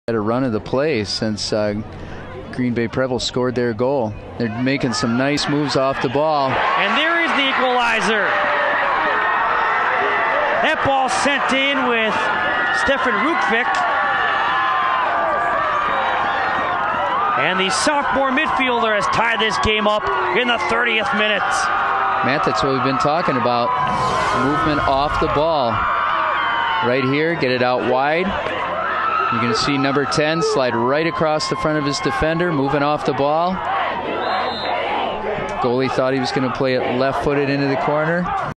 Had a run of the play since Green Bay Preble scored their goal. They're making some nice moves off the ball. And there is the equalizer. That ball sent in with Stefan Rokvic. And the sophomore midfielder has tied this game up in the 30th minute. Matt, that's what we've been talking about. Movement off the ball. Right here, get it out wide. You're going to see number 10 slide right across the front of his defender, moving off the ball. Goalie thought he was going to play it left-footed into the corner.